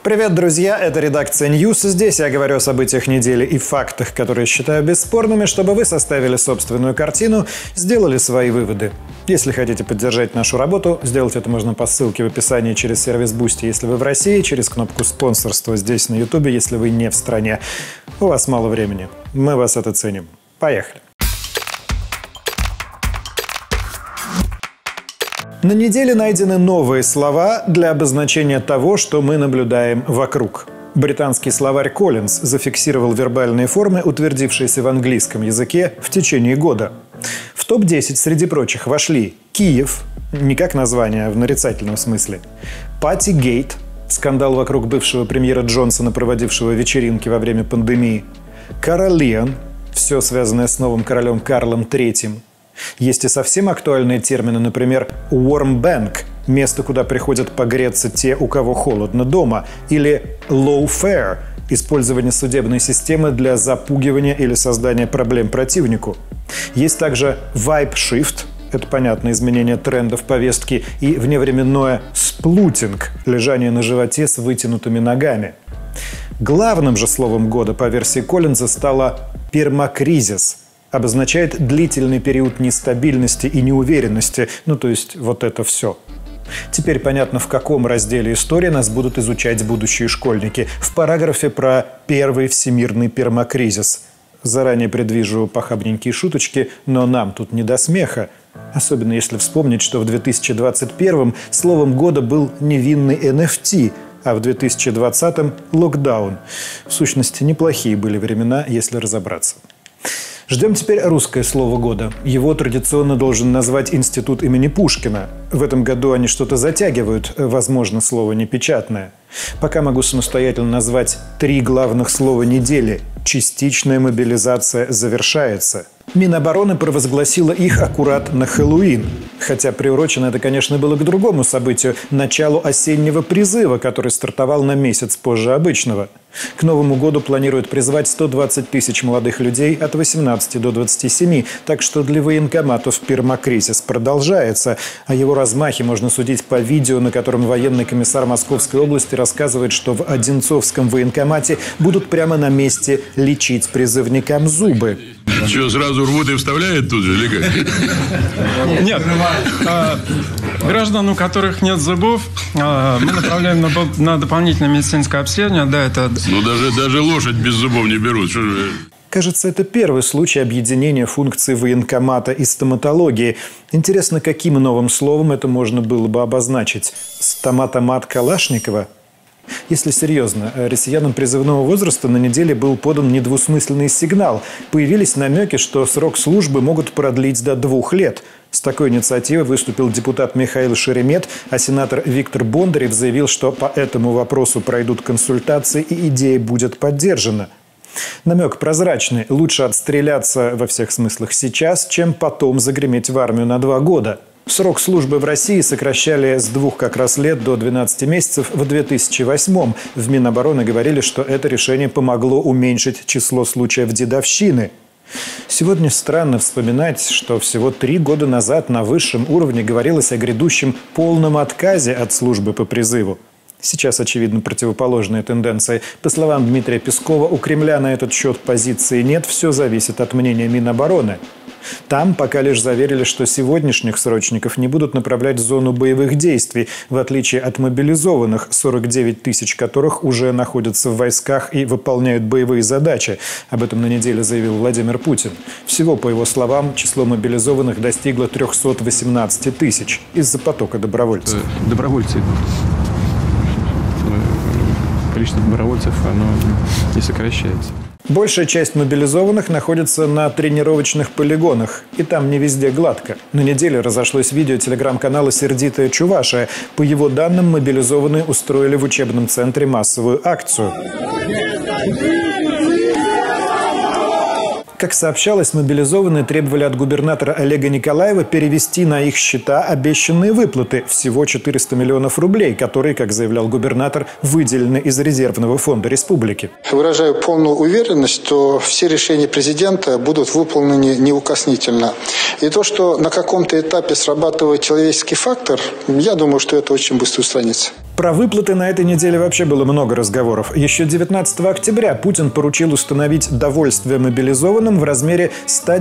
Привет, друзья! Это редакция News. Здесь я говорю о событиях недели и фактах, которые считаю бесспорными, чтобы вы составили собственную картину, сделали свои выводы. Если хотите поддержать нашу работу, сделать это можно по ссылке в описании через сервис Boosty, если вы в России, через кнопку спонсорства здесь на YouTube, если вы не в стране. У вас мало времени. Мы вас это ценим. Поехали! На неделе найдены новые слова для обозначения того, что мы наблюдаем вокруг. Британский словарь Collins зафиксировал вербальные формы, утвердившиеся в английском языке в течение года. В топ-10 среди прочих вошли Киев, не как название, а в нарицательном смысле, Паттигейт, скандал вокруг бывшего премьера Джонсона, проводившего вечеринки во время пандемии, Каролиан, все связанное с новым королем Карлом III. Есть и совсем актуальные термины, например, warm bank – место, куда приходят погреться те, у кого холодно дома, или lawfare – использование судебной системы для запугивания или создания проблем противнику. Есть также vibe shift – это, понятно, изменение трендов повестки, и вневременное сплутинг – лежание на животе с вытянутыми ногами. Главным же словом года по версии Коллинза стало «пермакризис». Обозначает длительный период нестабильности и неуверенности, то есть вот это все. Теперь понятно, в каком разделе истории нас будут изучать будущие школьники. В параграфе про первый всемирный пермакризис. Заранее предвижу похабненькие шуточки, но нам тут не до смеха. Особенно если вспомнить, что в 2021-м словом года был невинный NFT, а в 2020-м – локдаун. В сущности, неплохие были времена, если разобраться. Ждем теперь русское слово года. Его традиционно должен назвать Институт имени Пушкина. В этом году они что-то затягивают, возможно, слово непечатное. Пока могу самостоятельно назвать 3 главных слова недели. Частичная мобилизация завершается. Минобороны провозгласила их аккурат на Хэллоуин. Хотя приурочено это, конечно, было к другому событию – началу осеннего призыва, который стартовал на месяц позже обычного. К Новому году планируют призвать 120 тысяч молодых людей от 18 до 27, так что для военкоматов пермакризис продолжается. О его размахе можно судить по видео, на котором военный комиссар Московской области рассказывает, что в Одинцовском военкомате будут прямо на месте лечить призывникам зубы. Что, сразу рвут и вставляют тут же, или как? Нет. Граждан, у которых нет зубов, мы направляем на дополнительное медицинское обследование. Да, это... даже лошадь без зубов не берут. Кажется, это первый случай объединения функций военкомата и стоматологии. Интересно, каким новым словом это можно было бы обозначить? Стоматомат Калашникова? Если серьезно, россиянам призывного возраста на неделе был подан недвусмысленный сигнал. Появились намеки, что срок службы могут продлить до 2 лет. С такой инициативой выступил депутат Михаил Шеремет, а сенатор Виктор Бондарев заявил, что по этому вопросу пройдут консультации и идея будет поддержана. Намек прозрачный. Лучше отстреляться во всех смыслах сейчас, чем потом загреметь в армию на 2 года. Срок службы в России сокращали с 2 как раз лет до 12 месяцев в 2008-м. В Минобороны говорили, что это решение помогло уменьшить число случаев дедовщины. Сегодня странно вспоминать, что всего 3 года назад на высшем уровне говорилось о грядущем полном отказе от службы по призыву. Сейчас, очевидно, противоположная тенденция. По словам Дмитрия Пескова, у Кремля на этот счет позиции нет, все зависит от мнения Минобороны. Там пока лишь заверили, что сегодняшних срочников не будут направлять в зону боевых действий, в отличие от мобилизованных, 49 тысяч которых уже находятся в войсках и выполняют боевые задачи. Об этом на неделе заявил Владимир Путин. Всего, по его словам, число мобилизованных достигло 318 тысяч из-за потока добровольцев. Добровольцы. Количество добровольцев, оно не сокращается. Большая часть мобилизованных находится на тренировочных полигонах. И там не везде гладко. На неделе разошлось видео телеграм-канала «Сердитая Чувашия». По его данным, мобилизованные устроили в учебном центре массовую акцию. Как сообщалось, мобилизованные требовали от губернатора Олега Николаева перевести на их счета обещанные выплаты – всего 400 миллионов рублей, которые, как заявлял губернатор, выделены из резервного фонда республики. Выражаю полную уверенность, что все решения президента будут выполнены неукоснительно. И то, что на каком-то этапе срабатывает человеческий фактор, я думаю, что это очень быстро устранится. Про выплаты на этой неделе вообще было много разговоров. Еще 19 октября Путин поручил установить довольствие мобилизованным в размере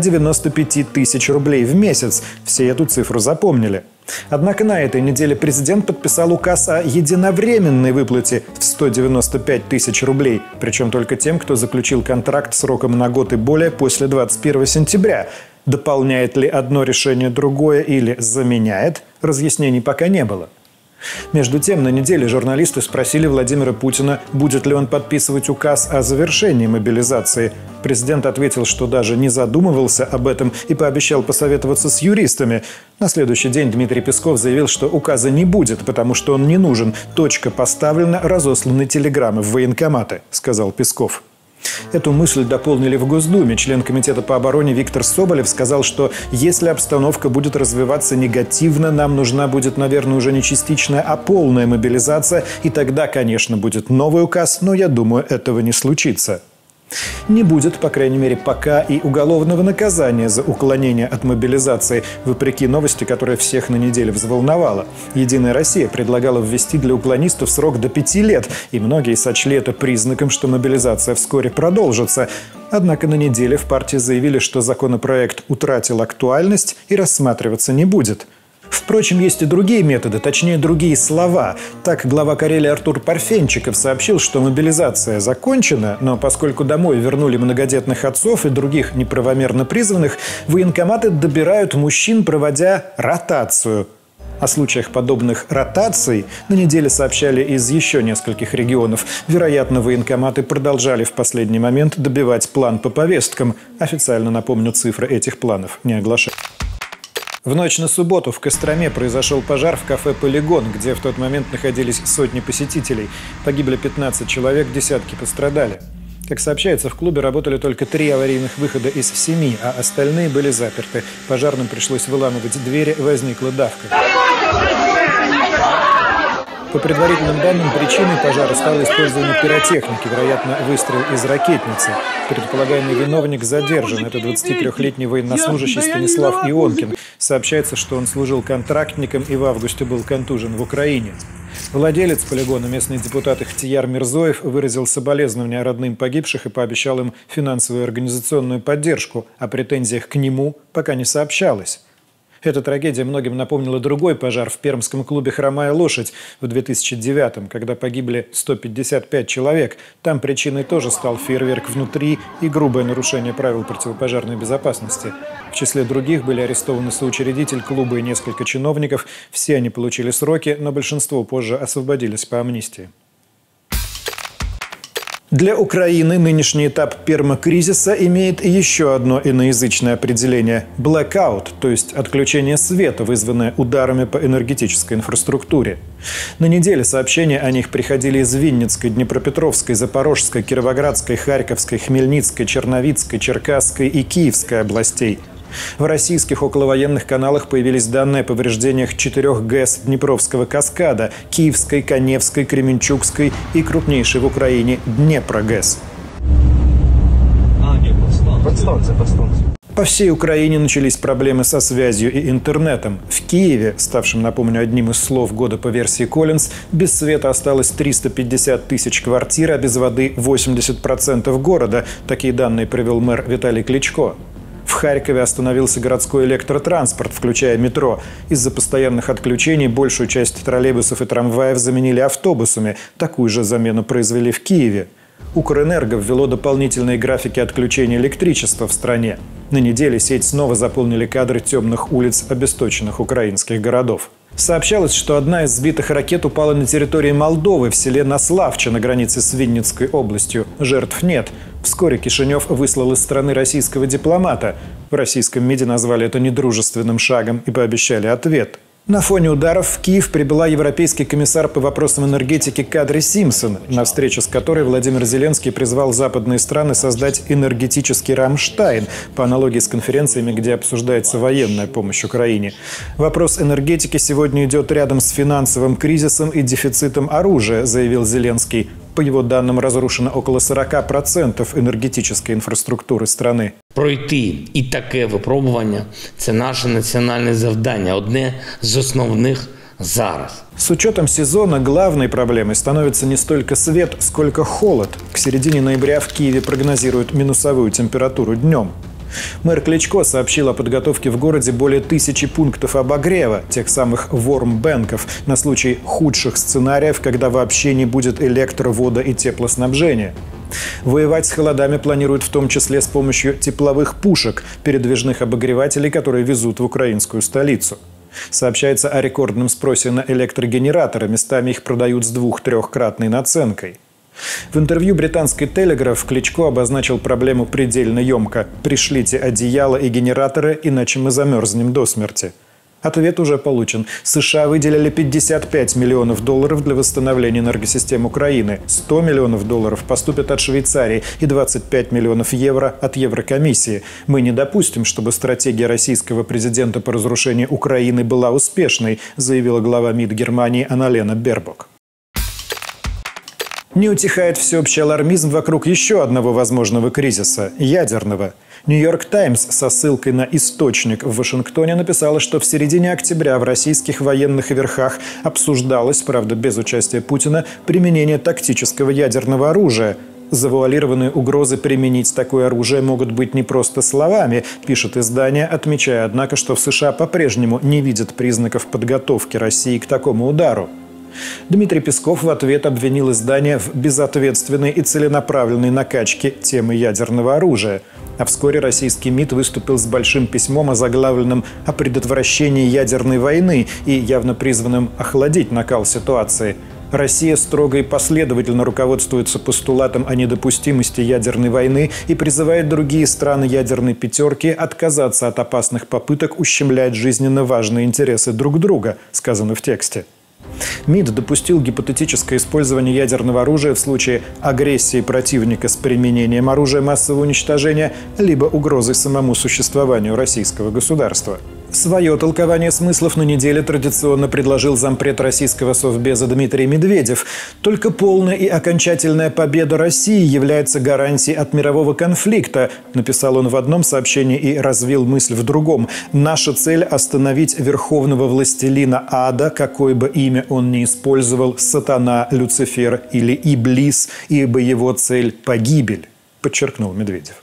195 тысяч рублей в месяц. Все эту цифру запомнили. Однако на этой неделе президент подписал указ о единовременной выплате в 195 тысяч рублей. Причем только тем, кто заключил контракт сроком на год и более после 21 сентября. Дополняет ли одно решение другое или заменяет, разъяснений пока не было. Между тем, на неделе журналисты спросили Владимира Путина, будет ли он подписывать указ о завершении мобилизации. Президент ответил, что даже не задумывался об этом и пообещал посоветоваться с юристами. На следующий день Дмитрий Песков заявил, что указа не будет, потому что он не нужен. Точка поставлена, разосланы телеграммы в военкоматы, сказал Песков. Эту мысль дополнили в Госдуме. Член Комитета по обороне Виктор Соболев сказал, что если обстановка будет развиваться негативно, нам нужна будет, наверное, уже не частичная, а полная мобилизация. И тогда, конечно, будет новый указ, но я думаю, этого не случится. Не будет, по крайней мере, пока и уголовного наказания за уклонение от мобилизации, вопреки новости, которая всех на неделе взволновала. «Единая Россия» предлагала ввести для уклонистов срок до 5 лет, и многие сочли это признаком, что мобилизация вскоре продолжится. Однако на неделе в партии заявили, что законопроект утратил актуальность и рассматриваться не будет. Впрочем, есть и другие методы, точнее, другие слова. Так, глава Карелии Артур Парфенчиков сообщил, что мобилизация закончена, но поскольку домой вернули многодетных отцов и других неправомерно призванных, военкоматы добирают мужчин, проводя ротацию. О случаях подобных ротаций на неделе сообщали из еще нескольких регионов. Вероятно, военкоматы продолжали в последний момент добивать план по повесткам. Официально, напомню, цифры этих планов не оглашают. В ночь на субботу в Костроме произошел пожар в кафе «Полигон», где в тот момент находились сотни посетителей. Погибли 15 человек, десятки пострадали. Как сообщается, в клубе работали только 3 аварийных выхода из 7, а остальные были заперты. Пожарным пришлось выламывать двери, возникла давка. По предварительным данным, причиной пожара стало использование пиротехники, вероятно, выстрел из ракетницы. Предполагаемый виновник задержан. Это 23-летний военнослужащий Станислав Ионкин. Сообщается, что он служил контрактником и в августе был контужен в Украине. Владелец полигона, местный депутат Ихтияр Мирзоев, выразил соболезнования родным погибших и пообещал им финансовую и организационную поддержку. О претензиях к нему пока не сообщалось. Эта трагедия многим напомнила другой пожар в пермском клубе «Хромая лошадь» в 2009-м, когда погибли 155 человек. Там причиной тоже стал фейерверк внутри и грубое нарушение правил противопожарной безопасности. В числе других были арестованы соучредитель клуба и несколько чиновников. Все они получили сроки, но большинство позже освободились по амнистии. Для Украины нынешний этап пермакризиса имеет еще одно иноязычное определение – blackout, то есть отключение света, вызванное ударами по энергетической инфраструктуре. На неделе сообщения о них приходили из Винницкой, Днепропетровской, Запорожской, Кировоградской, Харьковской, Хмельницкой, Черновицкой, Черкасской и Киевской областей. В российских околовоенных каналах появились данные о повреждениях 4 ГЭС Днепровского каскада, Киевской, Каневской, Кременчугской и крупнейшей в Украине Днепрогэс. По всей Украине начались проблемы со связью и интернетом. В Киеве, ставшем, напомню, одним из слов года по версии Коллинз, без света осталось 350 тысяч квартир, а без воды 80% города. Такие данные привел мэр Виталий Кличко. В Харькове остановился городской электротранспорт, включая метро. Из-за постоянных отключений большую часть троллейбусов и трамваев заменили автобусами. Такую же замену произвели в Киеве. Укрэнерго ввело дополнительные графики отключения электричества в стране. На неделе сеть снова заполнили кадры темных улиц обесточенных украинских городов. Сообщалось, что одна из сбитых ракет упала на территории Молдовы в селе Наславче на границе с Винницкой областью. Жертв нет. Вскоре Кишинев выслал из страны российского дипломата. В российском МИДе назвали это недружественным шагом и пообещали ответ. На фоне ударов в Киев прибыла европейский комиссар по вопросам энергетики Кадри Симпсон, на встречу с которой Владимир Зеленский призвал западные страны создать энергетический Рамштайн, по аналогии с конференциями, где обсуждается военная помощь Украине. Вопрос энергетики сегодня идет рядом с финансовым кризисом и дефицитом оружия, заявил Зеленский. По его данным, разрушено около 40% енергетичної інфраструктури страны. Пройти і таке випробування – це наше національне завдання, одне з основних зараз. С учетом сезона главной проблемой становится не столько свет, сколько холод. К середине ноября в Киеве прогнозируют минусовую температуру днем. Мэр Кличко сообщил о подготовке в городе более 1000 пунктов обогрева, тех самых вормбэнков, на случай худших сценариев, когда вообще не будет электро-, водо- и теплоснабжения. Воевать с холодами планируют в том числе с помощью тепловых пушек, передвижных обогревателей, которые везут в украинскую столицу. Сообщается о рекордном спросе на электрогенераторы, местами их продают с 2-3-кратной наценкой. В интервью британской «Телеграф» Кличко обозначил проблему предельно емко: «Пришлите одеяло и генераторы, иначе мы замерзнем до смерти». Ответ уже получен. США выделили $55 миллионов для восстановления энергосистем Украины. $100 миллионов поступят от Швейцарии и 25 миллионов евро от Еврокомиссии. Мы не допустим, чтобы стратегия российского президента по разрушению Украины была успешной, заявила глава МИД Германии Анналена Бербок. Не утихает всеобщий алармизм вокруг еще одного возможного кризиса – ядерного. «Нью-Йорк Таймс» со ссылкой на источник в Вашингтоне написала, что в середине октября в российских военных верхах обсуждалось, правда без участия Путина, применение тактического ядерного оружия. Завуалированные угрозы применить такое оружие могут быть не просто словами, пишет издание, отмечая, однако, что в США по-прежнему не видят признаков подготовки России к такому удару. Дмитрий Песков в ответ обвинил издание в безответственной и целенаправленной накачке темы ядерного оружия. А вскоре российский МИД выступил с большим письмом, озаглавленным «О предотвращении ядерной войны» и явно призванным охладить накал ситуации. Россия строго и последовательно руководствуется постулатом о недопустимости ядерной войны и призывает другие страны ядерной пятерки отказаться от опасных попыток ущемлять жизненно важные интересы друг друга, сказано в тексте. МИД допустил гипотетическое использование ядерного оружия в случае агрессии противника с применением оружия массового уничтожения либо угрозой самому существованию российского государства. Свое толкование смыслов на неделе традиционно предложил зампред российского Совбеза Дмитрий Медведев. Только полная и окончательная победа России является гарантией от мирового конфликта, написал он в одном сообщении и развил мысль в другом. Наша цель – остановить верховного властелина ада, какое бы имя он ни использовал, сатана, Люцифер или Иблис, ибо его цель – погибель, подчеркнул Медведев.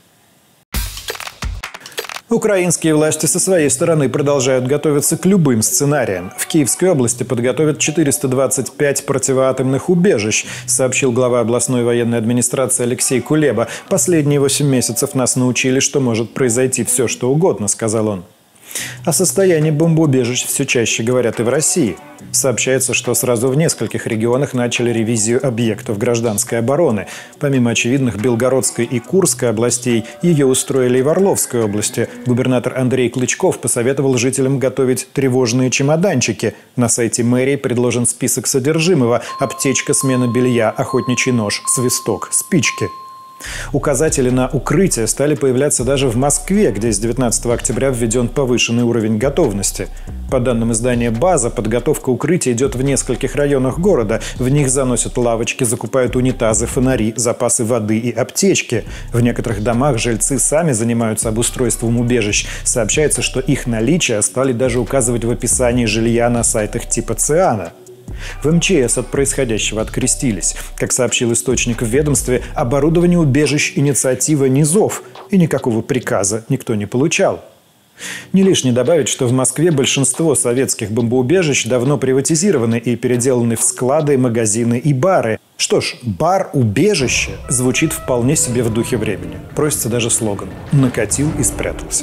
Украинские власти со своей стороны продолжают готовиться к любым сценариям. В Киевской области подготовят 425 противоатомных убежищ, сообщил глава областной военной администрации Алексей Кулеба. «Последние 8 месяцев нас научили, что может произойти все, что угодно», — сказал он. О состоянии бомбоубежищ все чаще говорят и в России. Сообщается, что сразу в нескольких регионах начали ревизию объектов гражданской обороны. Помимо очевидных Белгородской и Курской областей, ее устроили и в Орловской области. Губернатор Андрей Клычков посоветовал жителям готовить тревожные чемоданчики. На сайте мэрии предложен список содержимого: аптечка, смена белья, охотничий нож, свисток, спички. Указатели на укрытие стали появляться даже в Москве, где с 19 октября введен повышенный уровень готовности. По данным издания «База», подготовка укрытия идет в нескольких районах города. В них заносят лавочки, закупают унитазы, фонари, запасы воды и аптечки. В некоторых домах жильцы сами занимаются обустройством убежищ. Сообщается, что их наличие стали даже указывать в описании жилья на сайтах типа ЦИАНа. В МЧС от происходящего открестились. Как сообщил источник в ведомстве, оборудование убежищ – инициатива низов, и никакого приказа никто не получал. Не лишне добавить, что в Москве большинство советских бомбоубежищ давно приватизированы и переделаны в склады, магазины и бары. Что ж, бар-убежище звучит вполне себе в духе времени. Просится даже слоган «Накатил и спрятался».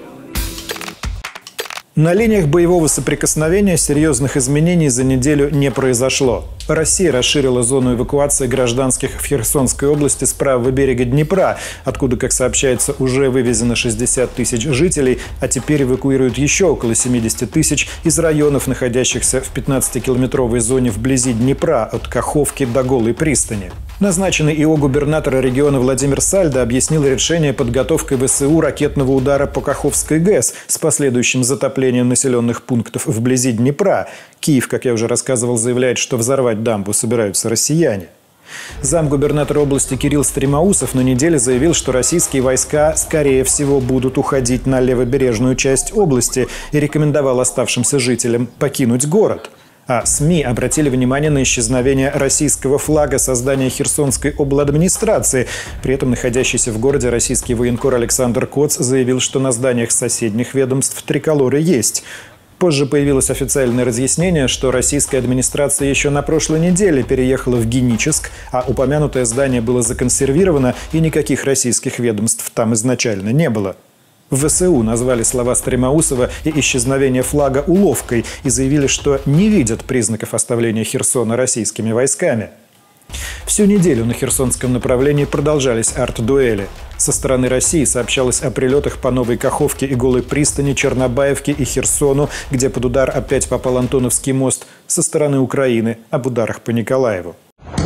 На линиях боевого соприкосновения серьезных изменений за неделю не произошло. Россия расширила зону эвакуации гражданских в Херсонской области с правого берега Днепра, откуда, как сообщается, уже вывезено 60 тысяч жителей, а теперь эвакуируют еще около 70 тысяч из районов, находящихся в 15-километровой зоне вблизи Днепра, от Каховки до Голой пристани. Назначенный ИО губернатора региона Владимир Сальдо объяснил решение подготовкой ВСУ ракетного удара по Каховской ГЭС с последующим затоплением населенных пунктов вблизи Днепра. Киев, как я уже рассказывал, заявляет, что взорвать дамбу собираются россияне. Замгубернатора области Кирилл Стремоусов на неделе заявил, что российские войска, скорее всего, будут уходить на левобережную часть области и рекомендовал оставшимся жителям покинуть город. А СМИ обратили внимание на исчезновение российского флага со здания Херсонской обладминистрации. При этом находящийся в городе российский военкор Александр Коц заявил, что на зданиях соседних ведомств триколоры есть. Позже появилось официальное разъяснение, что российская администрация еще на прошлой неделе переехала в Геническ, а упомянутое здание было законсервировано и никаких российских ведомств там изначально не было. В ВСУ назвали слова Стремоусова и исчезновение флага уловкой и заявили, что не видят признаков оставления Херсона российскими войсками. Всю неделю на Херсонском направлении продолжались арт-дуэли. Со стороны России сообщалось о прилетах по Новой Каховке и Голой пристани, Чернобаевке и Херсону, где под удар опять попал Антоновский мост. Со стороны Украины об ударах по Николаеву.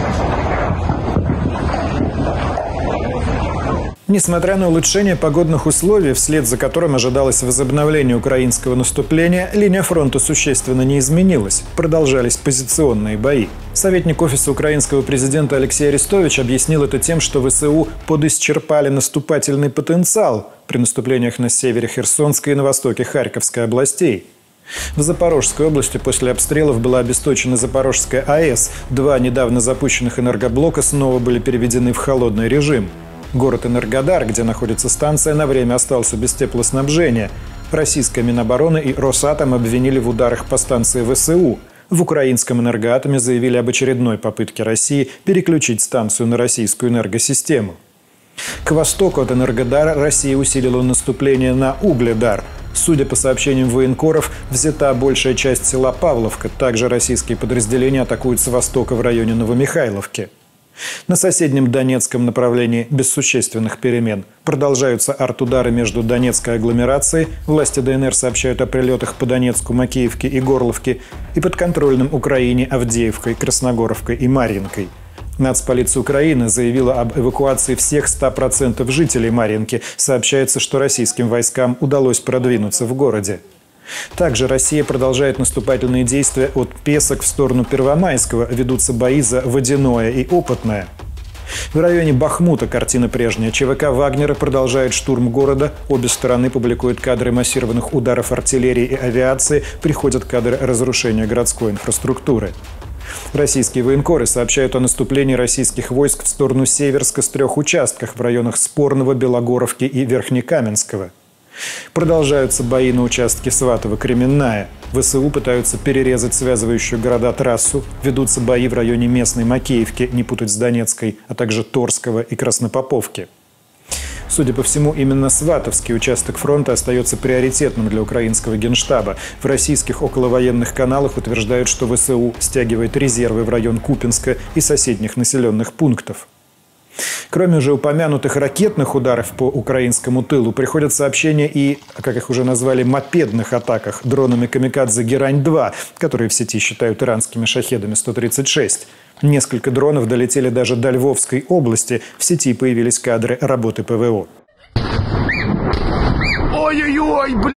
Несмотря на улучшение погодных условий, вслед за которым ожидалось возобновление украинского наступления, линия фронта существенно не изменилась. Продолжались позиционные бои. Советник офиса украинского президента Алексей Арестович объяснил это тем, что ВСУ подисчерпали наступательный потенциал при наступлениях на севере Херсонской и на востоке Харьковской областей. В Запорожской области после обстрелов была обесточена Запорожская АЭС. 2 недавно запущенных энергоблока снова были переведены в холодный режим. Город Энергодар, где находится станция, на время остался без теплоснабжения. Российская Минобороны и Росатом обвинили в ударах по станции ВСУ. В украинском Энергоатоме заявили об очередной попытке России переключить станцию на российскую энергосистему. К востоку от Энергодара Россия усилила наступление на Угледар. Судя по сообщениям военкоров, взята большая часть села Павловка. Также российские подразделения атакуют с востока в районе Новомихайловки. На соседнем Донецком направлении без существенных перемен. Продолжаются арт-удары между Донецкой агломерацией, власти ДНР сообщают о прилетах по Донецку, Макеевке и Горловке, и подконтрольным Украине Авдеевкой, Красногоровкой и Марьинкой. Нацполиция Украины заявила об эвакуации всех 100% жителей Марьинки. Сообщается, что российским войскам удалось продвинуться в городе. Также Россия продолжает наступательные действия от Песок в сторону Первомайского. Ведутся бои за Водяное и Опытное. В районе Бахмута картина прежняя. ЧВК «Вагнера» продолжает штурм города. Обе стороны публикуют кадры массированных ударов артиллерии и авиации. Приходят кадры разрушения городской инфраструктуры. Российские военкоры сообщают о наступлении российских войск в сторону Северска с 3 участках в районах Спорного, Белогоровки и Верхнекаменского. Продолжаются бои на участке Сватово-Кременная. ВСУ пытаются перерезать связывающую города трассу. Ведутся бои в районе местной Макеевки, не путать с Донецкой, а также Торского и Краснопоповки. Судя по всему, именно Сватовский участок фронта остается приоритетным для украинского генштаба. В российских околовоенных каналах утверждают, что ВСУ стягивает резервы в район Купинска и соседних населенных пунктов. Кроме уже упомянутых ракетных ударов по украинскому тылу, приходят сообщения и, как их уже назвали, мопедных атаках дронами «Камикадзе Герань-2», которые в сети считают иранскими шахедами 136. Несколько дронов долетели даже до Львовской области. В сети появились кадры работы ПВО. Ой-ой-ой, блядь!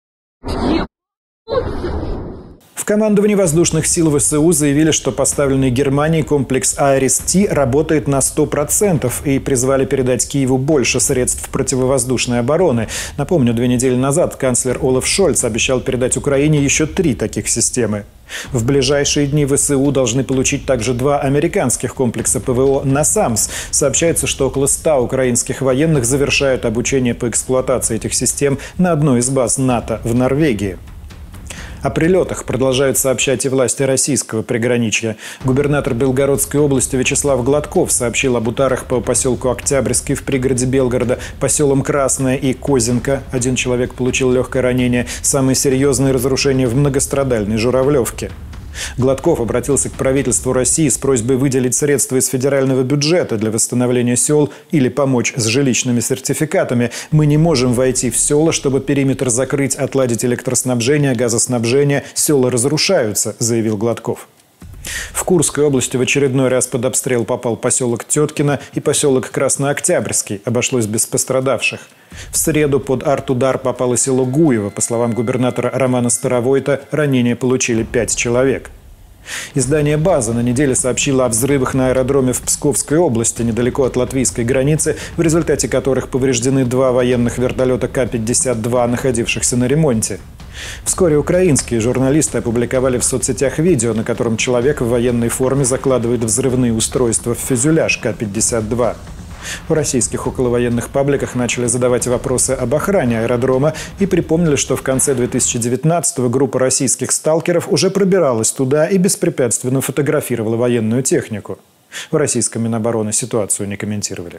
В командовании воздушных сил ВСУ заявили, что поставленный Германией комплекс «Айрис-Т» работает на 100% и призвали передать Киеву больше средств противовоздушной обороны. Напомню, 2 недели назад канцлер Олаф Шольц обещал передать Украине еще 3 таких системы. В ближайшие дни ВСУ должны получить также 2 американских комплекса ПВО «Насамс». Сообщается, что около 100 украинских военных завершают обучение по эксплуатации этих систем на одной из баз НАТО в Норвегии. О прилетах продолжают сообщать и власти российского приграничья. Губернатор Белгородской области Вячеслав Гладков сообщил об ударах по поселку Октябрьский в пригороде Белгорода, поселам Красное и Козинка. 1 человек получил легкое ранение. Самые серьезные разрушения в многострадальной Журавлевке. Гладков обратился к правительству России с просьбой выделить средства из федерального бюджета для восстановления сел или помочь с жилищными сертификатами. Мы не можем войти в села, чтобы периметр закрыть, отладить электроснабжение, газоснабжение. Села разрушаются, заявил Гладков. В Курской области в очередной раз под обстрел попал поселок Теткино и поселок Краснооктябрьский. Обошлось без пострадавших. В среду под арт-удар попало село Гуево. По словам губернатора Романа Старовойта, ранения получили 5 человек. Издание «База» на неделе сообщило о взрывах на аэродроме в Псковской области, недалеко от латвийской границы, в результате которых повреждены 2 военных вертолета К-52, находившихся на ремонте. Вскоре украинские журналисты опубликовали в соцсетях видео, на котором человек в военной форме закладывает взрывные устройства в фюзеляж К-52. В российских околовоенных пабликах начали задавать вопросы об охране аэродрома и припомнили, что в конце 2019-го группа российских сталкеров уже пробиралась туда и беспрепятственно фотографировала военную технику. В российском Минобороны ситуацию не комментировали.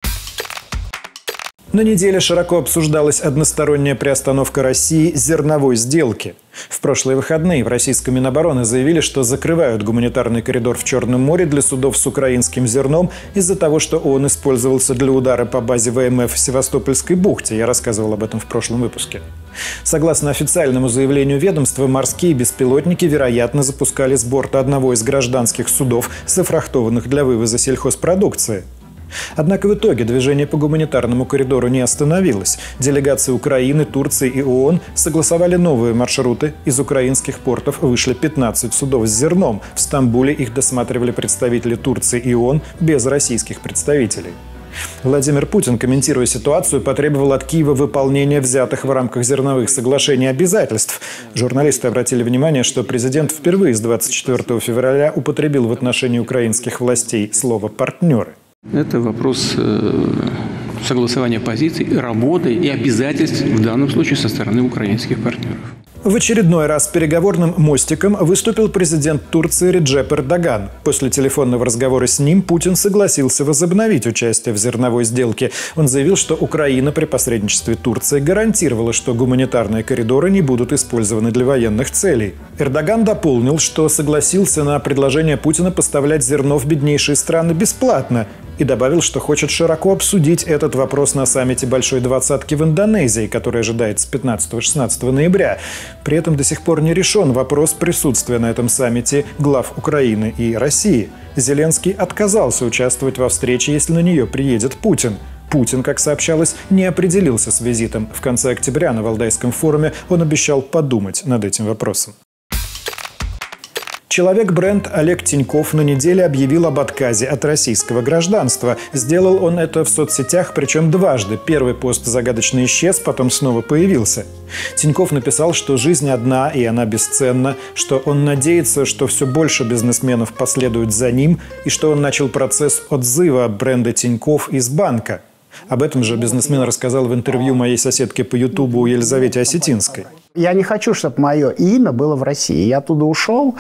На неделе широко обсуждалась односторонняя приостановка России зерновой сделки. В прошлые выходные в российском Минобороны заявили, что закрывают гуманитарный коридор в Черном море для судов с украинским зерном из-за того, что он использовался для удара по базе ВМФ в Севастопольской бухте. Я рассказывал об этом в прошлом выпуске. Согласно официальному заявлению ведомства, морские беспилотники, вероятно, запускали с борта одного из гражданских судов, зафрахтованных для вывоза сельхозпродукции. Однако в итоге движение по гуманитарному коридору не остановилось. Делегации Украины, Турции и ООН согласовали новые маршруты. Из украинских портов вышли 15 судов с зерном. В Стамбуле их досматривали представители Турции и ООН без российских представителей. Владимир Путин, комментируя ситуацию, потребовал от Киева выполнения взятых в рамках зерновых соглашений обязательств. Журналисты обратили внимание, что президент впервые с 24 февраля употребил в отношении украинских властей слово «партнеры». Это вопрос согласования позиций, работы и обязательств в данном случае со стороны украинских партнеров. В очередной раз переговорным мостиком выступил президент Турции Реджеп Эрдоган. После телефонного разговора с ним Путин согласился возобновить участие в зерновой сделке. Он заявил, что Украина при посредничестве Турции гарантировала, что гуманитарные коридоры не будут использованы для военных целей. Эрдоган дополнил, что согласился на предложение Путина поставлять зерно в беднейшие страны бесплатно. И добавил, что хочет широко обсудить этот вопрос на саммите Большой Двадцатки в Индонезии, который ожидается 15-16 ноября. При этом до сих пор не решен вопрос присутствия на этом саммите глав Украины и России. Зеленский отказался участвовать во встрече, если на нее приедет Путин. Путин, как сообщалось, не определился с визитом. В конце октября на Валдайском форуме он обещал подумать над этим вопросом. Человек-бренд Олег Тиньков на неделе объявил об отказе от российского гражданства. Сделал он это в соцсетях, причем дважды. Первый пост загадочно исчез, потом снова появился. Тиньков написал, что жизнь одна и она бесценна, что он надеется, что все больше бизнесменов последуют за ним и что он начал процесс отзыва бренда Тиньков из банка. Об этом же бизнесмен рассказал в интервью моей соседке по Ютубу Елизавете Осетинской. Я не хочу, чтобы мое имя было в России. Я оттуда ушел,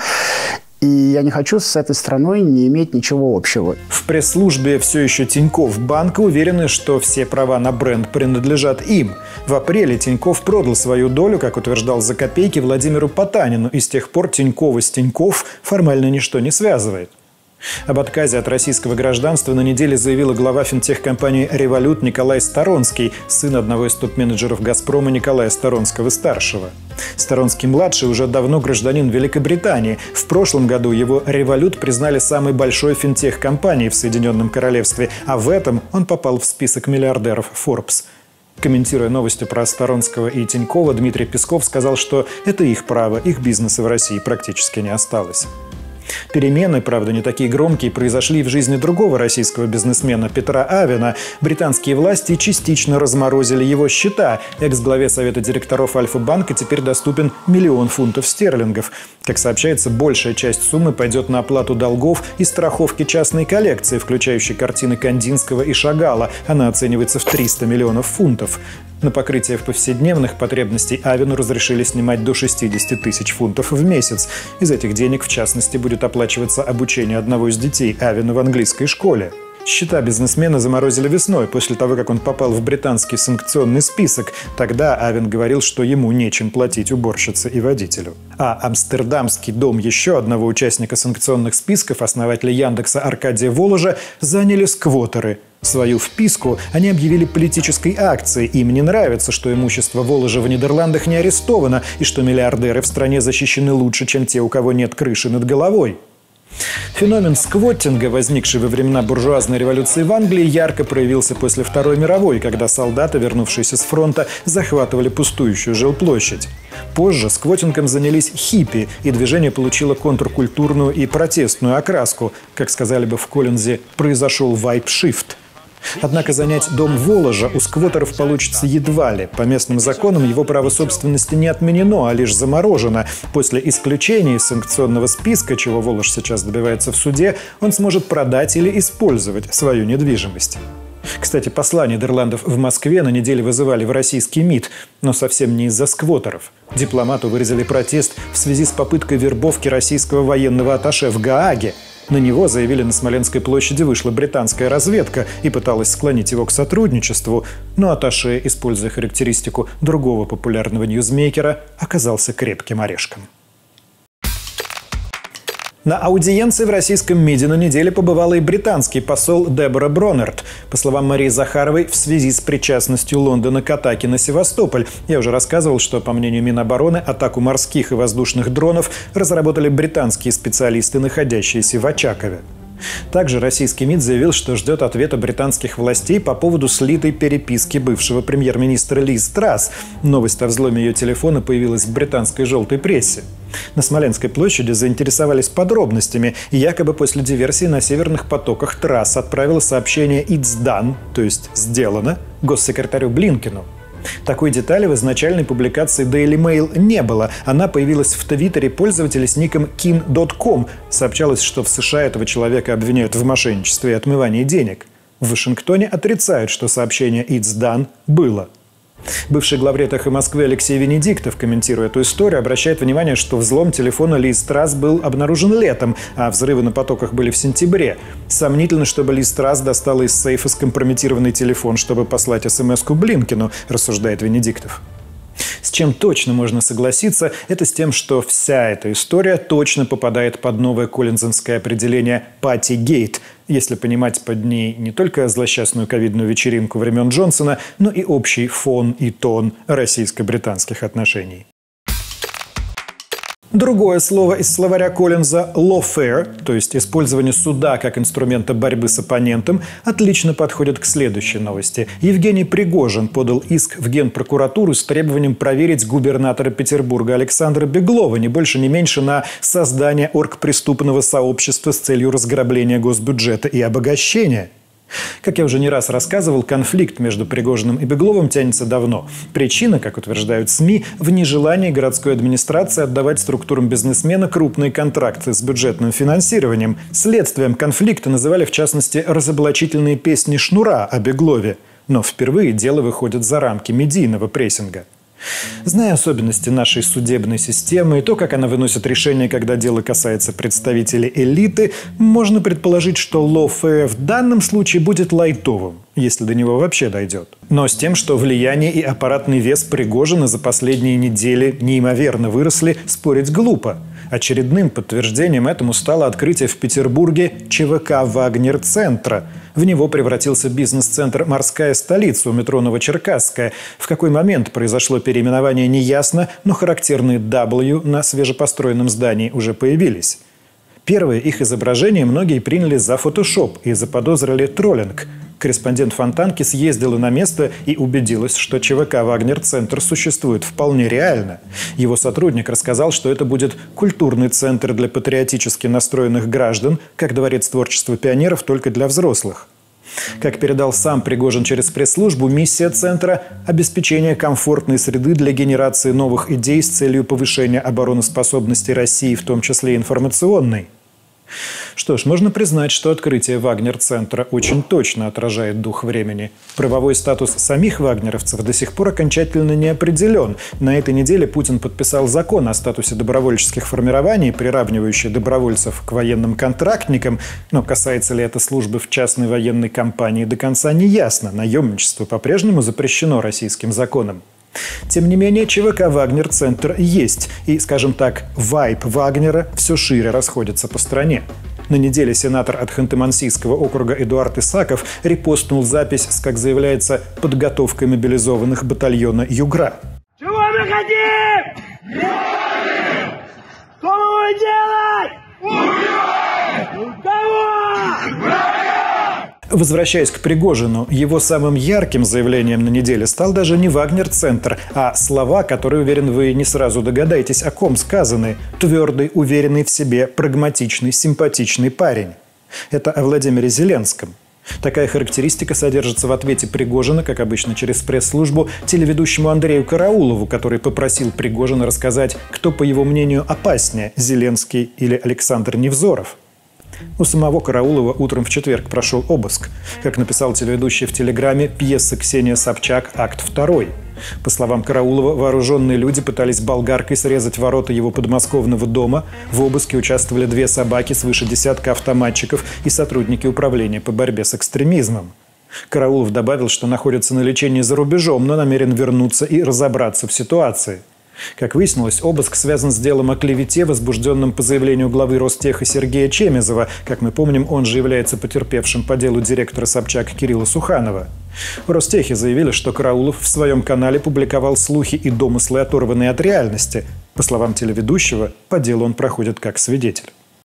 и я не хочу с этой страной не иметь ничего общего. В пресс-службе все еще Тинькофф банка уверены, что все права на бренд принадлежат им. В апреле Тинькофф продал свою долю, как утверждал за копейки, Владимиру Потанину, и с тех пор Тинькова с Тинькофф формально ничто не связывает. Об отказе от российского гражданства на неделе заявила глава финтех-компании «Револют» Николай Сторонский, сын одного из топ-менеджеров «Газпрома» Николая Сторонского-старшего. Сторонский-младший уже давно гражданин Великобритании. В прошлом году его «Револют» признали самой большой финтех-компанией в Соединенном Королевстве, а в этом он попал в список миллиардеров Forbes. Комментируя новости про Сторонского и Тинькова, Дмитрий Песков сказал, что это их право, их бизнеса в России практически не осталось. Перемены, правда, не такие громкие, произошли в жизни другого российского бизнесмена Петра Авена. Британские власти частично разморозили его счета. Экс-главе Совета директоров Альфа-банка теперь доступен 1 миллион фунтов стерлингов. Как сообщается, большая часть суммы пойдет на оплату долгов и страховки частной коллекции, включающей картины Кандинского и Шагала. Она оценивается в 300 миллионов фунтов. На покрытие повседневных потребностей Авену разрешили снимать до 60 тысяч фунтов в месяц. Из этих денег, в частности, будет оплачиваться обучение одного из детей Авена в английской школе. Счета бизнесмена заморозили весной, после того, как он попал в британский санкционный список. Тогда Авен говорил, что ему нечем платить уборщице и водителю. А амстердамский дом еще одного участника санкционных списков, основателя Яндекса Аркадия Воложа, заняли сквотеры. Свою вписку они объявили политической акцией. Им не нравится, что имущество Воложа в Нидерландах не арестовано и что миллиардеры в стране защищены лучше, чем те, у кого нет крыши над головой. Феномен сквоттинга, возникший во времена буржуазной революции в Англии, ярко проявился после Второй мировой, когда солдаты, вернувшиеся с фронта, захватывали пустующую жилплощадь. Позже сквоттингом занялись хиппи, и движение получило контркультурную и протестную окраску. Как сказали бы в Коллинзе, произошел вайп-шифт. Однако занять дом Воложа у сквоттеров получится едва ли. По местным законам его право собственности не отменено, а лишь заморожено. После исключения из санкционного списка, чего Волож сейчас добивается в суде, он сможет продать или использовать свою недвижимость. Кстати, посла Нидерландов в Москве на неделе вызывали в российский МИД, но совсем не из-за сквоттеров. Дипломату выразили протест в связи с попыткой вербовки российского военного атташе в Гааге. На него, заявили, на Смоленской площади вышла британская разведка и пыталась склонить его к сотрудничеству, но атташе, используя характеристику другого популярного ньюзмейкера, оказался крепким орешком. На аудиенции в российском МИДе на неделе побывала и британский посол Дебора Броннерт. По словам Марии Захаровой, в связи с причастностью Лондона к атаке на Севастополь. Я уже рассказывал, что, по мнению Минобороны, атаку морских и воздушных дронов разработали британские специалисты, находящиеся в Очакове. Также российский МИД заявил, что ждет ответа британских властей по поводу слитой переписки бывшего премьер-министра Лиз Трасс. Новость о взломе ее телефона появилась в британской желтой прессе. На Смоленской площади заинтересовались подробностями, и якобы после диверсии на северных потоках Трасс отправила сообщение «It's done», то есть «сделано», госсекретарю Блинкену. Такой детали в изначальной публикации Daily Mail не было. Она появилась в твиттере пользователя с ником kim.com. Сообщалось, что в США этого человека обвиняют в мошенничестве и отмывании денег. В Вашингтоне отрицают, что сообщение «It's done» было. Бывший главред «Эхо Москвы» Алексей Венедиктов, комментируя эту историю, обращает внимание, что взлом телефона Лиз Трасс был обнаружен летом, а взрывы на потоках были в сентябре. Сомнительно, чтобы Лиз Трасс достала из сейфа скомпрометированный телефон, чтобы послать смс-ку Блинкену, рассуждает Венедиктов. С чем точно можно согласиться, это с тем, что вся эта история точно попадает под новое коллинзовское определение «Паттигейт», если понимать под ней не только злосчастную ковидную вечеринку времен Джонсона, но и общий фон и тон российско-британских отношений. Другое слово из словаря Коллинза «lawfare», то есть использование суда как инструмента борьбы с оппонентом, отлично подходит к следующей новости. Евгений Пригожин подал иск в Генпрокуратуру с требованием проверить губернатора Петербурга Александра Беглова не больше, не меньше на создание оргпреступного сообщества с целью разграбления госбюджета и обогащения. Как я уже не раз рассказывал, конфликт между Пригожиным и Бегловым тянется давно. Причина, как утверждают СМИ, в нежелании городской администрации отдавать структурам бизнесмена крупные контракты с бюджетным финансированием. Следствием конфликта называли, в частности, разоблачительные песни Шнура о Беглове. Но впервые дело выходит за рамки медийного прессинга. Зная особенности нашей судебной системы и то, как она выносит решения, когда дело касается представителей элиты, можно предположить, что lawfare в данном случае будет лайтовым, если до него вообще дойдет. Но с тем, что влияние и аппаратный вес Пригожина за последние недели неимоверно выросли, спорить глупо. Очередным подтверждением этому стало открытие в Петербурге ЧВК «Вагнер-центра». В него превратился бизнес-центр «Морская столица» у метро Новочеркасская. В какой момент произошло переименование, неясно, но характерные W на свежепостроенном здании уже появились. Первое их изображение многие приняли за фотошоп и заподозрили троллинг. Корреспондент Фонтанки съездила на место и убедилась, что ЧВК «Вагнер-центр» существует вполне реально. Его сотрудник рассказал, что это будет культурный центр для патриотически настроенных граждан, как дворец творчества пионеров, только для взрослых. Как передал сам Пригожин через пресс-службу, миссия центра – обеспечение комфортной среды для генерации новых идей с целью повышения обороноспособности России, в том числе информационной. Что ж, можно признать, что открытие Вагнер-центра очень точно отражает дух времени. Правовой статус самих вагнеровцев до сих пор окончательно не определен. На этой неделе Путин подписал закон о статусе добровольческих формирований, приравнивающий добровольцев к военным контрактникам. Но касается ли это службы в частной военной компании, до конца не ясно. Наемничество по-прежнему запрещено российским законом. Тем не менее, ЧВК «Вагнер-центр» есть. И, скажем так, вайб Вагнера все шире расходится по стране. На неделе сенатор от Ханты-Мансийского округа Эдуард Исаков репостнул запись с, как заявляется, подготовкой мобилизованных батальона «Югра». Чего мы хотим? Что мы будем делать? Убивать! Возвращаясь к Пригожину, его самым ярким заявлением на неделе стал даже не Вагнер-центр, а слова, которые, уверен, вы не сразу догадаетесь, о ком сказаны. Твердый, уверенный в себе, прагматичный, симпатичный парень. Это о Владимире Зеленском. Такая характеристика содержится в ответе Пригожина, как обычно через пресс-службу, телеведущему Андрею Караулову, который попросил Пригожина рассказать, кто, по его мнению, опаснее – Зеленский или Александр Невзоров. У самого Караулова утром в четверг прошел обыск. Как написал телеведущий в Телеграме, пьеса Ксения Собчак, акт 2. По словам Караулова, вооруженные люди пытались болгаркой срезать ворота его подмосковного дома. В обыске участвовали 2 собаки, свыше десятка автоматчиков и сотрудники управления по борьбе с экстремизмом. Караулов добавил, что находится на лечении за рубежом, но намерен вернуться и разобраться в ситуации. Как выяснилось, обыск связан с делом о клевете, возбужденном по заявлению главы Ростеха Сергея Чемезова. Как мы помним, он же является потерпевшим по делу директора Собчак Кирилла Суханова. В Ростехе заявили, что Караулов в своем канале публиковал слухи и домыслы, оторванные от реальности. По словам телеведущего, по делу он проходит как свидетель.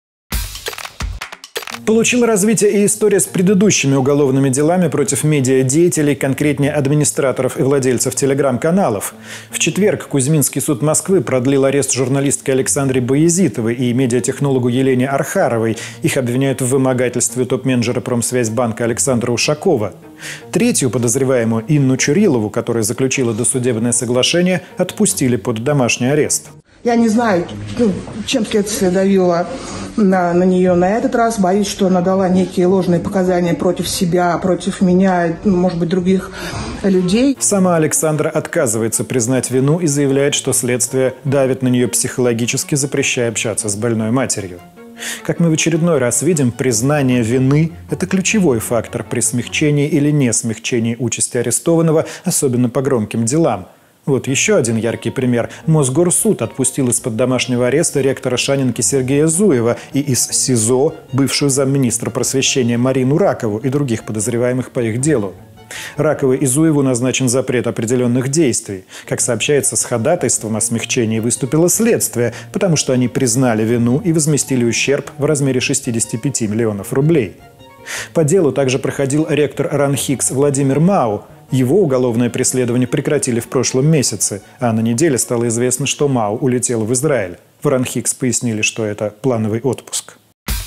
Получила развитие и история с предыдущими уголовными делами против медиадеятелей, конкретнее администраторов и владельцев телеграм-каналов. В четверг Кузьминский суд Москвы продлил арест журналистке Александре Баязитовой и медиатехнологу Елене Архаровой. Их обвиняют в вымогательстве топ-менеджера Промсвязьбанка Александра Ушакова. Третью подозреваемую Инну Чурилову, которая заключила досудебное соглашение, отпустили под домашний арест. Я не знаю, чем следствие давило на нее на этот раз. Боюсь, что она дала некие ложные показания против себя, против меня, может быть, других людей. Сама Александра отказывается признать вину и заявляет, что следствие давит на нее психологически, запрещая общаться с больной матерью. Как мы в очередной раз видим, признание вины – это ключевой фактор при смягчении или не смягчении участи арестованного, особенно по громким делам. Вот еще один яркий пример. Мосгорсуд отпустил из-под домашнего ареста ректора Шанинки Сергея Зуева и из СИЗО бывшую замминистра просвещения Марину Ракову и других подозреваемых по их делу. Раковой и Зуеву назначен запрет определенных действий. Как сообщается, с ходатайством о смягчении выступило следствие, потому что они признали вину и возместили ущерб в размере 65 миллионов рублей. По делу также проходил ректор РАНХИКС Владимир Мау. Его уголовное преследование прекратили в прошлом месяце, а на неделе стало известно, что Мау улетел в Израиль. В РАНХИКС пояснили, что это плановый отпуск.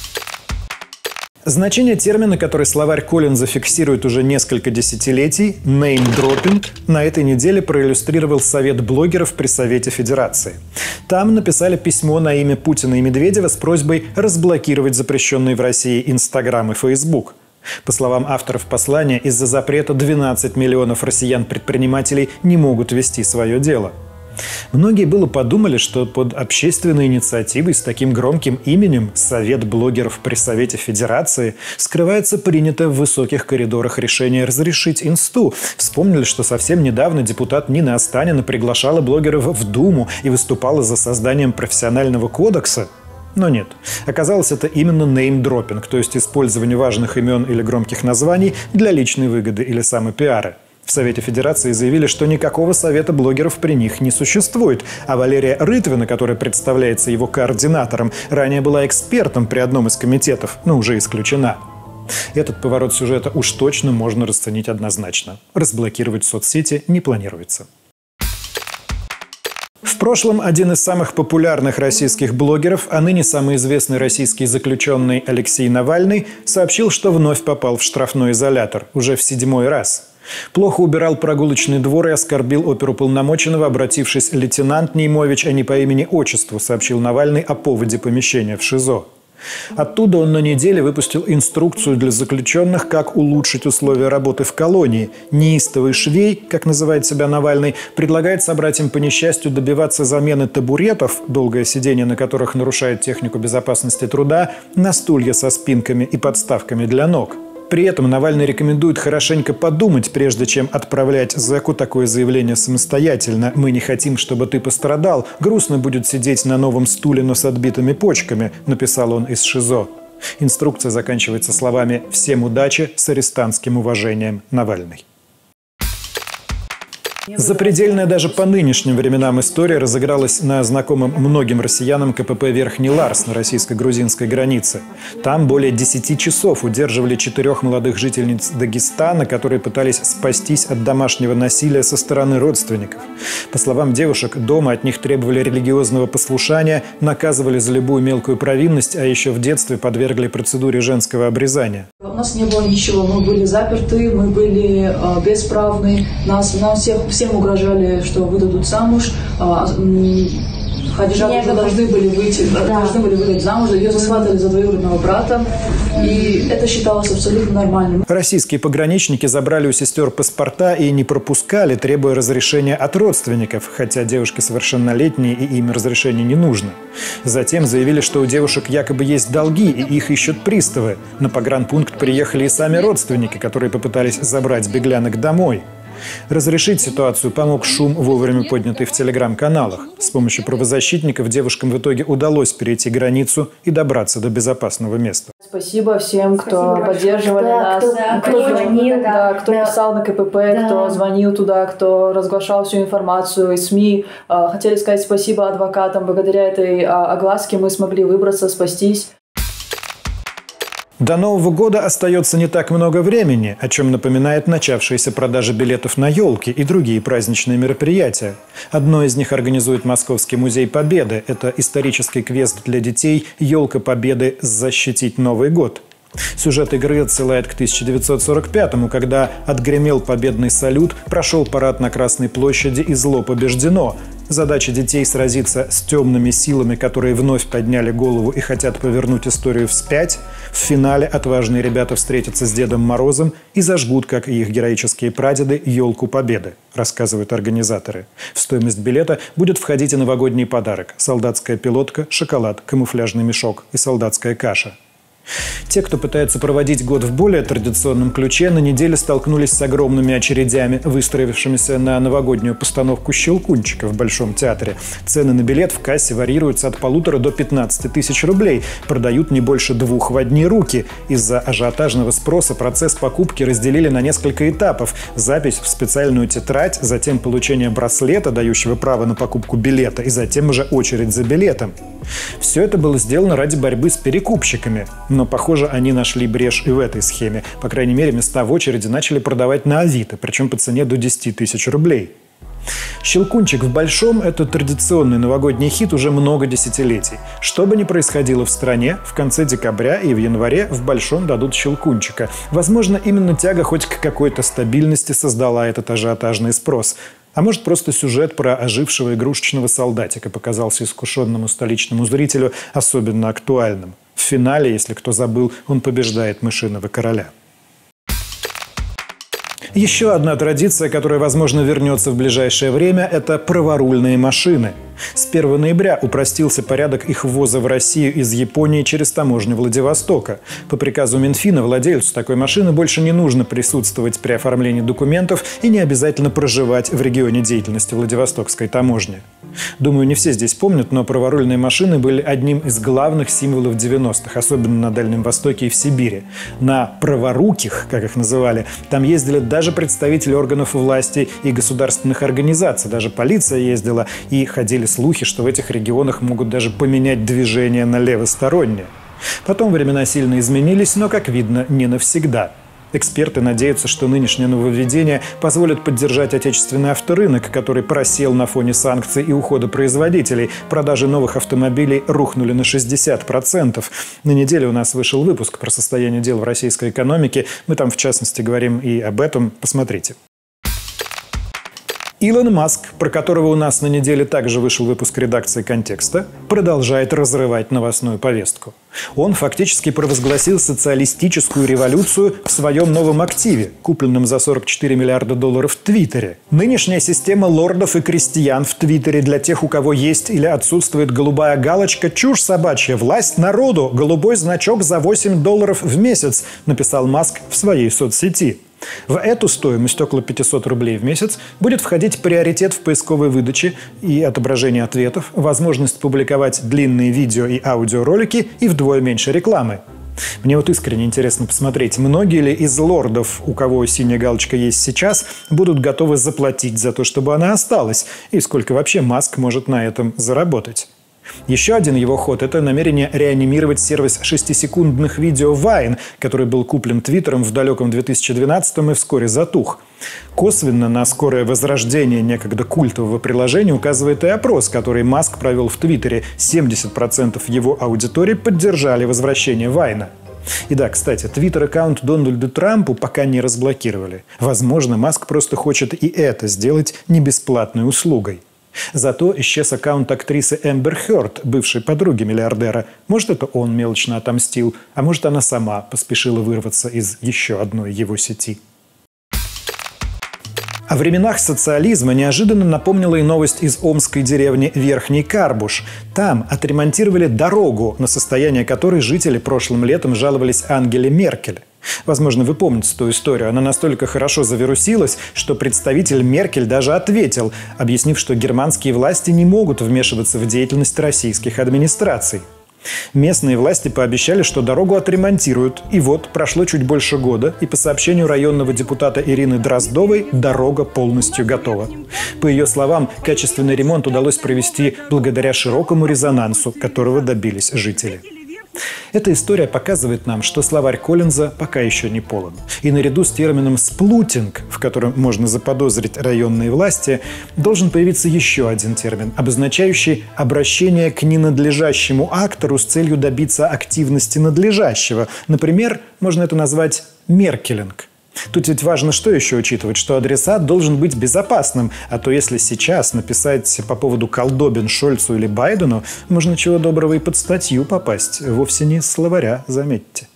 Значение термина, который словарь Коллинза фиксирует уже несколько десятилетий, «неймдропинг», на этой неделе проиллюстрировал Совет блогеров при Совете Федерации. Там написали письмо на имя Путина и Медведева с просьбой разблокировать запрещенные в России Инстаграм и Фейсбук. По словам авторов послания, из-за запрета 12 миллионов россиян-предпринимателей не могут вести свое дело. Многие было подумали, что под общественной инициативой с таким громким именем «Совет блогеров при Совете Федерации» скрывается принятое в высоких коридорах решение разрешить инсту. Вспомнили, что совсем недавно депутат Нина Останина приглашала блогеров в Думу и выступала за созданием профессионального кодекса. Но нет. Оказалось, это именно неймдропинг, то есть использование важных имен или громких названий для личной выгоды или самопиара. В Совете Федерации заявили, что никакого совета блогеров при них не существует, а Валерия Рытвина, которая представляется его координатором, ранее была экспертом при одном из комитетов, но уже исключена. Этот поворот сюжета уж точно можно расценить однозначно. Разблокировать соцсети не планируется. В прошлом один из самых популярных российских блогеров, а ныне самый известный российский заключенный Алексей Навальный, сообщил, что вновь попал в штрафной изолятор, уже в 7-й раз. Плохо убирал прогулочный двор и оскорбил оперуполномоченного, обратившись лейтенант Неймович, а не по имени-отчеству, сообщил Навальный о поводе помещения в ШИЗО. Оттуда он на неделе выпустил инструкцию для заключенных, как улучшить условия работы в колонии. Неистовый швей, как называет себя Навальный, предлагает собратьям по несчастью добиваться замены табуретов, долгое сидение на которых нарушает технику безопасности труда, на стулья со спинками и подставками для ног. При этом Навальный рекомендует хорошенько подумать, прежде чем отправлять зэку такое заявление самостоятельно. «Мы не хотим, чтобы ты пострадал. Грустно будет сидеть на новом стуле, но с отбитыми почками», – написал он из ШИЗО. Инструкция заканчивается словами «Всем удачи, с арестантским уважением, Навальный». Запредельная даже по нынешним временам история разыгралась на знакомом многим россиянам КПП «Верхний Ларс» на российско-грузинской границе. Там более 10 часов удерживали 4 молодых жительниц Дагестана, которые пытались спастись от домашнего насилия со стороны родственников. По словам девушек, дома от них требовали религиозного послушания, наказывали за любую мелкую провинность, а еще в детстве подвергли процедуре женского обрезания. У нас не было ничего, мы были заперты, мы были бесправны, нам всем угрожали, что выдадут замуж. Хадижа должны были выдать замуж, ее засватали за двоюродного брата, и это считалось абсолютно нормальным. Российские пограничники забрали у сестер паспорта и не пропускали, требуя разрешения от родственников, хотя девушки совершеннолетние и им разрешение не нужно. Затем заявили, что у девушек якобы есть долги и их ищут приставы. На погранпункт приехали и сами родственники, которые попытались забрать беглянок домой. Разрешить ситуацию помог шум, вовремя поднятый в телеграм-каналах. С помощью правозащитников девушкам в итоге удалось перейти границу и добраться до безопасного места. Спасибо всем, кто поддерживали нас, кто звонил, кто писал на КПП, кто звонил туда, кто разглашал всю информацию из СМИ. Хотели сказать спасибо адвокатам. Благодаря этой огласке мы смогли выбраться, спастись. До Нового года остается не так много времени, о чем напоминает начавшиеся продажи билетов на елки и другие праздничные мероприятия. Одно из них организует Московский музей Победы. Это исторический квест для детей «Елка Победы. Защитить Новый год». Сюжет игры отсылает к 1945-му, когда отгремел победный салют, прошел парад на Красной площади и зло побеждено. Задача детей сразиться с темными силами, которые вновь подняли голову и хотят повернуть историю вспять. В финале отважные ребята встретятся с Дедом Морозом и зажгут, как и их героические прадеды, елку Победы, рассказывают организаторы. В стоимость билета будет входить и новогодний подарок – солдатская пилотка, шоколад, камуфляжный мешок и солдатская каша. Те, кто пытается проводить год в более традиционном ключе, на неделе столкнулись с огромными очередями, выстроившимися на новогоднюю постановку «Щелкунчика» в Большом театре. Цены на билет в кассе варьируются от 1,5 до 15 тысяч рублей. Продают не больше 2 в одни руки. Из-за ажиотажного спроса процесс покупки разделили на несколько этапов. Запись в специальную тетрадь, затем получение браслета, дающего право на покупку билета, и затем уже очередь за билетом. Все это было сделано ради борьбы с перекупщиками. Но, похоже, они нашли брешь и в этой схеме. По крайней мере, места в очереди начали продавать на Авито, причем по цене до 10 тысяч рублей. «Щелкунчик в Большом» – это традиционный новогодний хит уже много десятилетий. Что бы ни происходило в стране, в конце декабря и в январе в Большом дадут «Щелкунчика». Возможно, именно тяга хоть к какой-то стабильности создала этот ажиотажный спрос. А может, просто сюжет про ожившего игрушечного солдатика показался искушенному столичному зрителю особенно актуальным. В финале, если кто забыл, он побеждает мышиного короля. Еще одна традиция, которая, возможно, вернется в ближайшее время – это праворульные машины. С 1 ноября упростился порядок их ввоза в Россию из Японии через таможню Владивостока. По приказу Минфина владельцу такой машины больше не нужно присутствовать при оформлении документов и не обязательно проживать в регионе деятельности Владивостокской таможни. Думаю, не все здесь помнят, но праворульные машины были одним из главных символов 90-х, особенно на Дальнем Востоке и в Сибири. На праворуких, как их называли, там ездили даже представители органов власти и государственных организаций, даже полиция ездила, и ходили слухи, что в этих регионах могут даже поменять движение на левостороннее. Потом времена сильно изменились, но, как видно, не навсегда. Эксперты надеются, что нынешнее нововведение позволит поддержать отечественный авторынок, который просел на фоне санкций и ухода производителей. Продажи новых автомобилей рухнули на 60%. На неделе у нас вышел выпуск про состояние дел в российской экономике. Мы там, в частности, говорим и об этом. Посмотрите. Илон Маск, про которого у нас на неделе также вышел выпуск редакции «Контекста», продолжает разрывать новостную повестку. Он фактически провозгласил социалистическую революцию в своем новом активе, купленном за $44 миллиарда в Твиттере. Нынешняя система лордов и крестьян в Твиттере для тех, у кого есть или отсутствует голубая галочка, чушь собачья, власть народу, голубой значок за $8 в месяц, написал Маск в своей соцсети. В эту стоимость, около 500 рублей в месяц, будет входить приоритет в поисковой выдаче и отображении ответов, возможность публиковать длинные видео и аудиоролики и вдвое меньше рекламы. Мне вот искренне интересно посмотреть, многие ли из лордов, у кого синяя галочка есть сейчас, будут готовы заплатить за то, чтобы она осталась, и сколько вообще Маск может на этом заработать. Еще один его ход – это намерение реанимировать сервис 6-секундных видео Vine, который был куплен Твиттером в далеком 2012-м и вскоре затух. Косвенно на скорое возрождение некогда культового приложения указывает и опрос, который Маск провел в Твиттере. 70% его аудитории поддержали возвращение Вайна. И да, кстати, твиттер-аккаунт Дональда Трампа пока не разблокировали. Возможно, Маск просто хочет и это сделать не бесплатной услугой. Зато исчез аккаунт актрисы Эмбер Хёрд, бывшей подруги миллиардера. Может, это он мелочно отомстил, а может, она сама поспешила вырваться из еще одной его сети. О временах социализма неожиданно напомнила и новость из омской деревни Верхний Карбуш. Там отремонтировали дорогу, на состояние которой жители прошлым летом жаловались Ангеле Меркель. Возможно, вы помните ту историю. Она настолько хорошо завирусилась, что представитель Меркель даже ответил, объяснив, что германские власти не могут вмешиваться в деятельность российских администраций. Местные власти пообещали, что дорогу отремонтируют. И вот, прошло чуть больше года, и по сообщению районного депутата Ирины Дроздовой, дорога полностью готова. По ее словам, качественный ремонт удалось провести благодаря широкому резонансу, которого добились жители. Эта история показывает нам, что словарь Коллинза пока еще не полон. И наряду с термином «сплутинг», в котором можно заподозрить районные власти, должен появиться еще один термин, обозначающий обращение к ненадлежащему актору с целью добиться активности надлежащего. Например, можно это назвать «меркелинг». Тут ведь важно что еще учитывать, что адресат должен быть безопасным, а то если сейчас написать по поводу колдобин Шольцу или Байдену, можно чего доброго и под статью попасть, вовсе не из словаря, заметьте.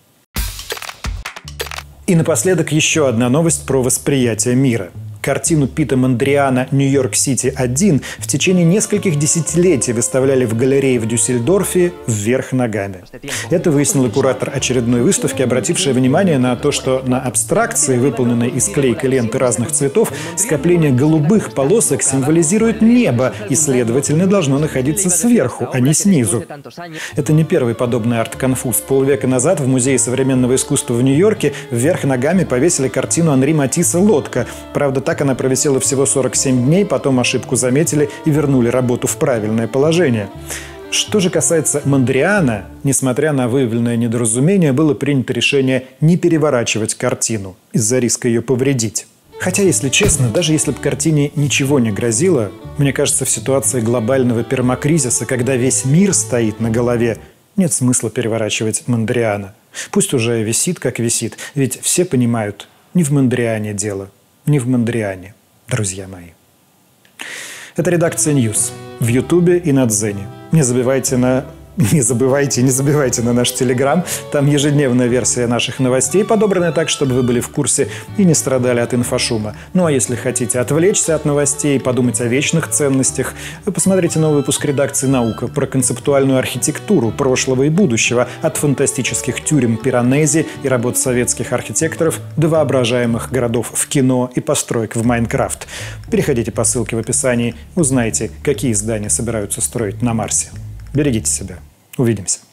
И напоследок еще одна новость про восприятие мира. Картину Пита Мондриана «Нью-Йорк-Сити-1» в течение нескольких десятилетий выставляли в галерее в Дюссельдорфе вверх ногами. Это выяснил куратор очередной выставки, обратившая внимание на то, что на абстракции, выполненной из клейкой ленты разных цветов, скопление голубых полосок символизирует небо и, следовательно, должно находиться сверху, а не снизу. Это не первый подобный арт-конфуз. Полвека назад в Музее современного искусства в Нью-Йорке вверх ногами повесили картину Анри Матисса «Лодка». Правда, так она провисела всего 47 дней, потом ошибку заметили и вернули работу в правильное положение. Что же касается Мондриана, несмотря на выявленное недоразумение, было принято решение не переворачивать картину из-за риска ее повредить. Хотя, если честно, даже если бы картине ничего не грозило, мне кажется, в ситуации глобального пермакризиса, когда весь мир стоит на голове, нет смысла переворачивать Мондриана. Пусть уже висит, как висит, ведь все понимают, не в Мондриане дело. Не в Мондриане, друзья мои. Это редакция News в Ютубе и на Дзене. Не забивайте на наш Телеграм. Там ежедневная версия наших новостей, подобранная так, чтобы вы были в курсе и не страдали от инфошума. Ну а если хотите отвлечься от новостей, подумать о вечных ценностях, вы посмотрите новый выпуск редакции «Наука» про концептуальную архитектуру прошлого и будущего, от фантастических тюрем Пиранези и работ советских архитекторов до воображаемых городов в кино и построек в Майнкрафт. Переходите по ссылке в описании, узнайте, какие здания собираются строить на Марсе. Берегите себя. Увидимся.